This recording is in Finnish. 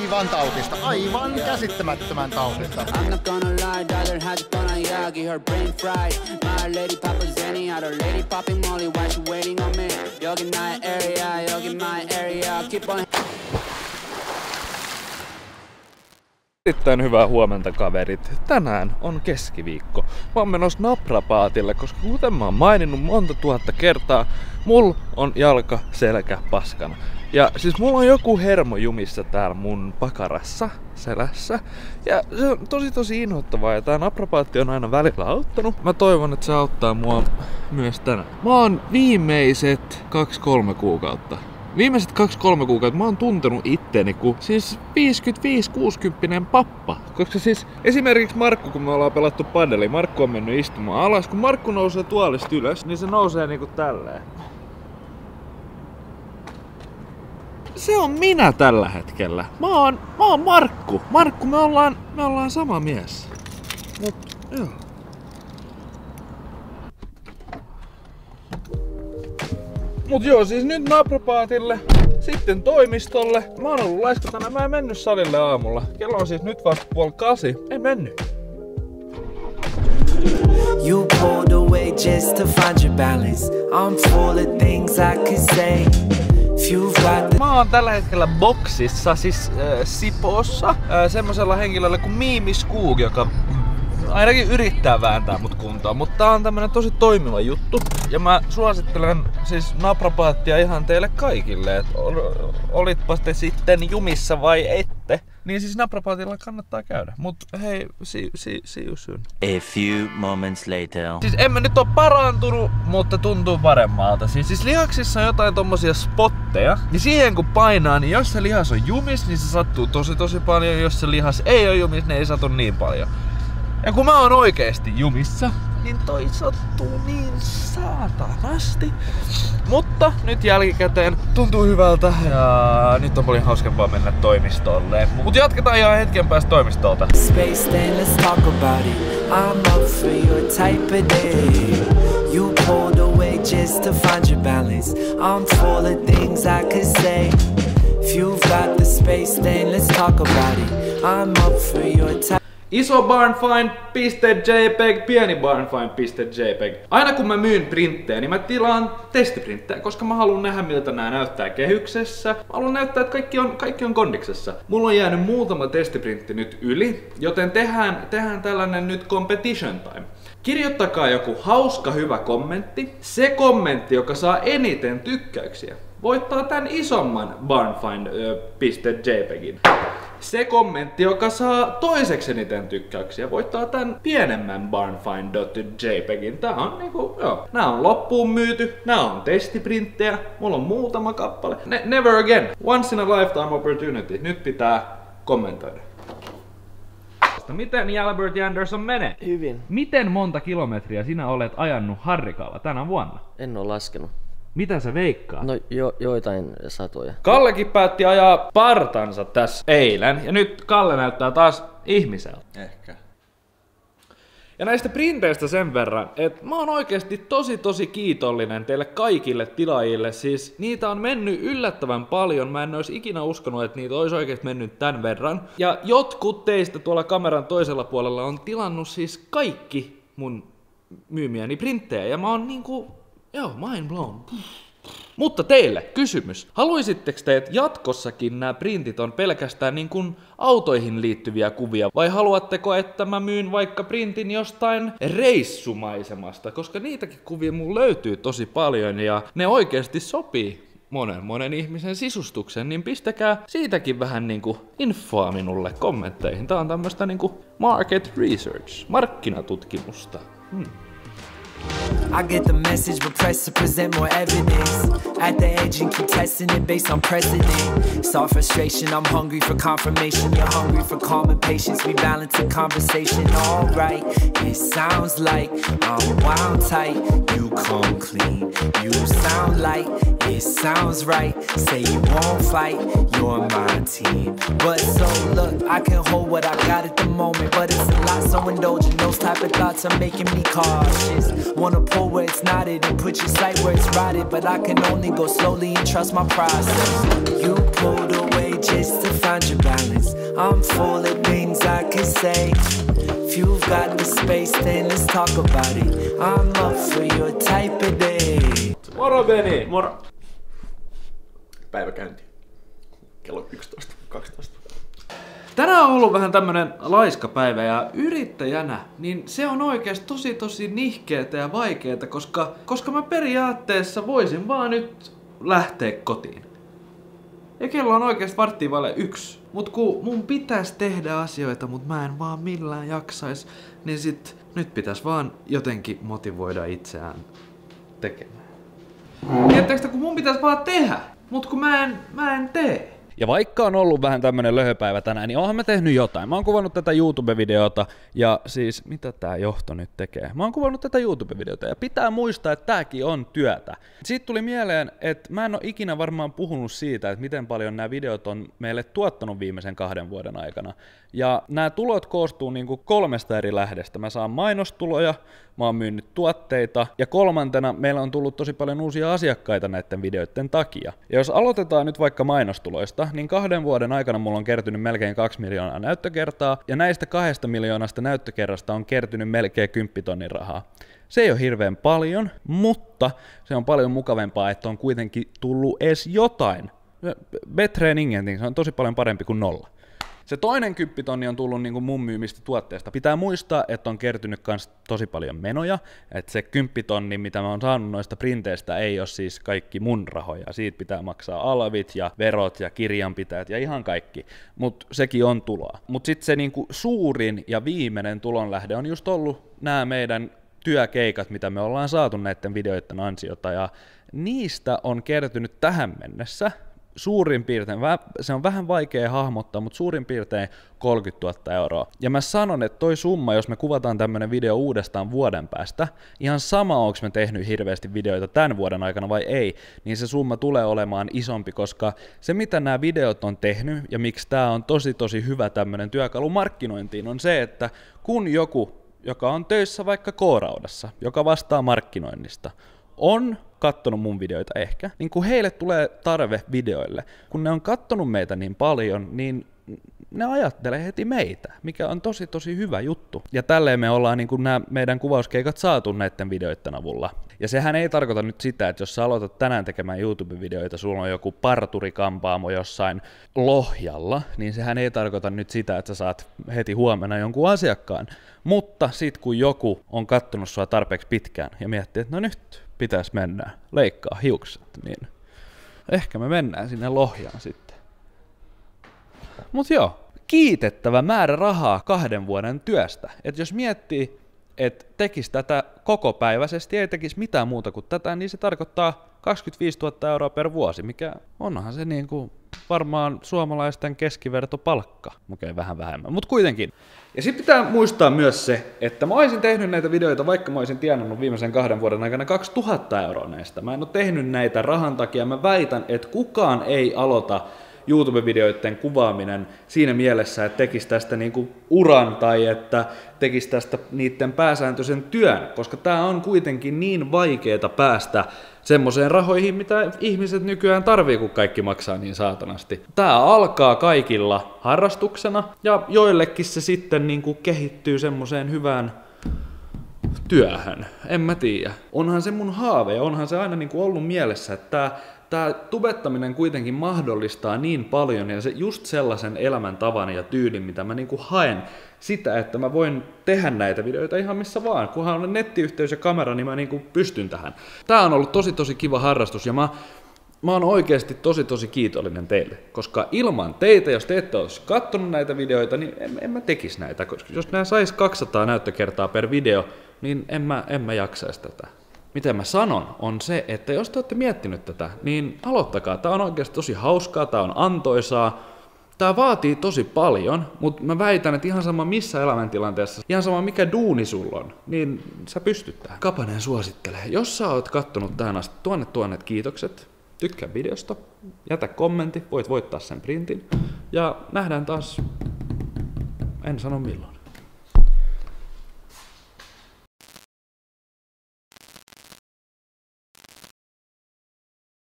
aivan tautista, aivan käsittämättömän tautista. I'm not gonna lie, daughter had Yagi, her brain fried. My lady papa Zenny, had her lady popping molly, why she waiting on me? You're in my area, you're in my area, keep on. Erittäin hyvää huomenta kaverit. Tänään on keskiviikko. Mä oon menossa naprapaatille, koska kuten mä oon maininnut monta tuhatta kertaa, mulla on jalka, selkä paskana. Ja siis mulla on joku hermo jumissa täällä mun pakarassa, selässä. Ja se on tosi inhottavaa ja tää naprapaatti on aina välillä auttanut. Mä toivon, että se auttaa mua myös tänään. Mä oon viimeiset 2-3 kuukautta. Viimeiset 2-3 kuukautta mä oon tuntenut itteni kuin siis 55-60 pappa. Koska siis esimerkiksi Markku, kun me ollaan pelattu padelia, Markku on mennyt istumaan alas. Kun Markku nousee tuolista ylös, niin se nousee niinku tälleen. Se on minä tällä hetkellä. Mä oon Markku. Markku, me ollaan sama mies. Mut joo. Mut joo, siis nyt naprapaatille, sitten toimistolle. Mä oon ollut laiskatana, mä en mennyt salille aamulla. Kello on siis nyt vasta 7:30. En mennyt. You pulled away just to find your balance. I'm full of things I could say. Mä oon tällä hetkellä boksissa, siis Sipoossa, semmosella henkilöllä kuin Mimi Skoog, joka ainakin yrittää vääntää mut kuntoon, mutta tää on tämmönen tosi toimiva juttu. Ja mä suosittelen siis naprapaattia ihan teille kaikille, että olitpa te sitten jumissa vai ette. Niin siis naprapaatilla kannattaa käydä. Mut hei, see you soon. A few moments later. Siis en mä nyt oo parantunut, mutta tuntuu paremmalta. Siis lihaksissa on jotain tommosia spotteja. Niin siihen kun painaa, niin jos se lihas on jumis, niin se sattuu tosi paljon. Jos se lihas ei oo jumis, niin ei satu niin paljon. Ja kun mä oon oikeesti jumissa, niin toi sattuu niin saatanasti. Mutta nyt jälkikäteen tuntuu hyvältä ja nyt on paljon hauskempaa mennä toimistolle. Mut jatketaan ihan hetken päästä toimistolta. Space, then let's talk about it. I'm up for your type of day. You pulled away just to find your balance. I'm full of things I could say. If you've got the space, then let's talk about it. I'm up for your type. Iso barnfind.jpg, pieni barnfind.jpg. Aina kun mä myyn printtejä, niin mä tilaan testiprinttejä, koska mä haluan nähdä miltä nää näyttää kehyksessä. Mä haluan näyttää, että kaikki on kondiksessa. Mulla on jäänyt muutama testiprintti nyt yli, joten tehdään tällainen nyt competition time. Kirjoittakaa joku hauska hyvä kommentti. Se kommentti, joka saa eniten tykkäyksiä, voittaa tän isomman barnfind.jpgin. Se kommentti, joka saa toiseksi eniten tykkäyksiä, voittaa tän pienemmän barnfind.jpgin. Tää on niinku, joo. Nää on loppuun myyty, nää on testiprinttejä, mulla on muutama kappale. Never again. Once in a lifetime opportunity. Nyt pitää kommentoida. Miten Jalbert Anderson menee? Hyvin. Miten monta kilometriä sinä olet ajanut Harrikalla tänä vuonna? En oo laskenut. Mitä sä veikkaat? No joitain satoja. Kallekin päätti ajaa partansa tässä eilen ja nyt Kalle näyttää taas ihmiseltä. Ehkä. Ja näistä printeistä sen verran, että mä oon oikeesti tosi kiitollinen teille kaikille tilaajille. Siis niitä on mennyt yllättävän paljon. Mä en ois ikinä uskonut, että niitä olisi oikeesti mennyt tän verran. Ja jotkut teistä tuolla kameran toisella puolella on tilannut siis kaikki mun myymiäni printtejä. Ja mä oon niinku, joo, mind blown. Mutta teille kysymys. Haluaisitteko te, että jatkossakin nämä printit on pelkästään niin kuin autoihin liittyviä kuvia? Vai haluatteko, että mä myyn vaikka printin jostain reissumaisemasta? Koska niitäkin kuvia mun löytyy tosi paljon ja ne oikeasti sopii monen ihmisen sisustukseen. Niin pistäkää siitäkin vähän niinku infoa minulle kommentteihin. Tää on tämmöstä niinku market research, markkinatutkimusta. I get the message, but press to present more evidence. At the edge and keep testing it based on precedent. Saw frustration, I'm hungry for confirmation. You're hungry for calm and patience. We balance the conversation, alright. It sounds like I'm wound tight. You come clean, you sound like it sounds right. Say you won't fight, you're my team. But so look, I can hold what I got at the moment, but it's a lot, so indulgent. Those type of thoughts are making me cautious. Wanna pull where it's knotted and put your sight where it's rotted, but I can only go slowly and trust my process. You pulled away just to find your balance. I'm full of things I could say. If you've got the space, then let's talk about it. I'm up for your type of day. Moro Beni! Moro! Päivä käynti. Kello 11.12. Tänään on ollut vähän tämmönen laiska päivä ja yrittäjänä, niin se on oikeesti tosi nihkeetä ja vaikeeta, koska mä periaatteessa voisin vaan nyt lähteä kotiin. Ja kello on oikeesti 1:15. Mut kun mun pitäis tehdä asioita, mut mä en vaan millään jaksais, niin nyt pitäis vaan jotenkin motivoida itseään tekemään. Tiedättekö, kun mun pitäis vaan tehdä, mut kun mä en tee. Ja vaikka on ollut vähän tämmönen löhöpäivä tänään, niin oonhan mä tehnyt jotain. Mä oon kuvannut tätä YouTube-videota, ja siis mitä tää johto nyt tekee? Mä oon kuvannut tätä YouTube-videota, ja pitää muistaa, että tääkin on työtä. Siitä tuli mieleen, että mä en oo ikinä varmaan puhunut siitä, että miten paljon nämä videot on meille tuottanut viimeisen 2 vuoden aikana. Ja nämä tulot koostuu niinku 3 eri lähdestä. Mä saan mainostuloja, mä oon myynyt tuotteita, ja 3. meillä on tullut tosi paljon uusia asiakkaita näiden videoiden takia. Ja jos aloitetaan nyt vaikka mainostuloista, niin 2 vuoden aikana mulla on kertynyt melkein 2 miljoonaa näyttökertaa, ja näistä 2 miljoonasta näyttökerrasta on kertynyt melkein 10 000 rahaa. Se ei ole hirveän paljon, mutta se on paljon mukavempaa, että on kuitenkin tullut edes jotain. Better than ingenting, se on tosi paljon parempi kuin 0. Se toinen 10 000 on tullut niin kuin mun myymistä tuotteesta. Pitää muistaa, että on kertynyt kans tosi paljon menoja, että se 10 000, mitä mä oon saanut noista printeistä, ei ole siis kaikki mun rahoja. Siitä pitää maksaa alvit ja verot ja kirjanpitäjät ja ihan kaikki, mutta sekin on tuloa. Mutta sitten se niin kuin suurin ja viimeinen tulonlähde on just ollut nämä meidän työkeikat, mitä me ollaan saatu näiden videoiden ansiota, ja niistä on kertynyt tähän mennessä suurin piirtein, se on vähän vaikea hahmottaa, mutta suurin piirtein 30 000 euroa. Ja mä sanon, että toi summa, jos me kuvataan tämmönen video uudestaan vuoden päästä, ihan sama onko me tehnyt hirveästi videoita tämän vuoden aikana vai ei, niin se summa tulee olemaan isompi, koska se mitä nämä videot on tehnyt ja miksi tää on tosi hyvä tämmönen työkalu markkinointiin on se, että kun joku, joka on töissä vaikka K-Raudassa, joka vastaa markkinoinnista, on kattonut mun videoita ehkä, niin kun heille tulee tarve videoille, kun ne on kattonut meitä niin paljon, niin ne ajattelee heti meitä, mikä on tosi hyvä juttu. Ja tälleen me ollaan niin kun nämä meidän kuvauskeikat saatu näiden videoiden avulla. Ja sehän ei tarkoita nyt sitä, että jos sä aloitat tänään tekemään YouTube-videoita, sulla on joku parturikampaamo jossain Lohjalla, niin sehän ei tarkoita nyt sitä, että sä saat heti huomenna jonkun asiakkaan. Mutta sit kun joku on kattonut sua tarpeeksi pitkään ja miettii, että no nyt pitäis mennä leikkaa hiukset, niin ehkä me mennään sinne Lohjaan sitten. Mut joo, kiitettävä määrä rahaa 2 vuoden työstä. Et jos miettii, että tekisi tätä kokopäiväisesti, ei tekisi mitään muuta kuin tätä, niin se tarkoittaa 25 000 euroa per vuosi, mikä onhan se niinku varmaan suomalaisten keskivertopalkka. Okei, vähän vähemmän, mutta kuitenkin. Ja sitten pitää muistaa myös se, että mä olisin tehnyt näitä videoita, vaikka mä olisin tienannut viimeisen 2 vuoden aikana 2000 euroa näistä. Mä en ole tehnyt näitä rahan takia. Mä väitän, että kukaan ei aloita YouTube-videoiden kuvaaminen siinä mielessä, että tekisi tästä niinku uran tai että tekisi tästä niiden pääsääntöisen työn, koska tää on kuitenkin niin vaikeeta päästä semmoiseen rahoihin, mitä ihmiset nykyään tarvii, kun kaikki maksaa niin saatanasti. Tää alkaa kaikilla harrastuksena ja joillekin se sitten niinku kehittyy semmoiseen hyvään työhön. En mä tiedä. Onhan se mun haave ja onhan se aina niinku ollut mielessä, että Tämä tubettaminen kuitenkin mahdollistaa niin paljon ja se just sellaisen elämäntavan ja tyylin, mitä mä niinku haen sitä, että mä voin tehdä näitä videoita ihan missä vaan. Kunhan on nettiyhteys ja kamera, niin mä niinku pystyn tähän. Tää on ollut tosi kiva harrastus ja mä oon oikeasti tosi kiitollinen teille, koska ilman teitä, jos te ette olisi kattonut näitä videoita, niin en mä tekisi näitä, koska jos nää sais 200 näyttökertaa per video, niin en mä jaksaisi tätä. Miten mä sanon, on se, että jos te olette miettinyt tätä, niin aloittakaa. Tää on oikeasti tosi hauskaa, tää on antoisaa. Tää vaatii tosi paljon, mutta mä väitän, että ihan sama missä elämäntilanteessa, ihan sama mikä duuni sulla on, niin sä pystyt tähän. Kapanen suosittelee. Jos sä oot kattonut tähän asti, tuhannet kiitokset. Tykkää videosta, jätä kommentti, voit voittaa sen printin. Ja nähdään taas, en sano milloin.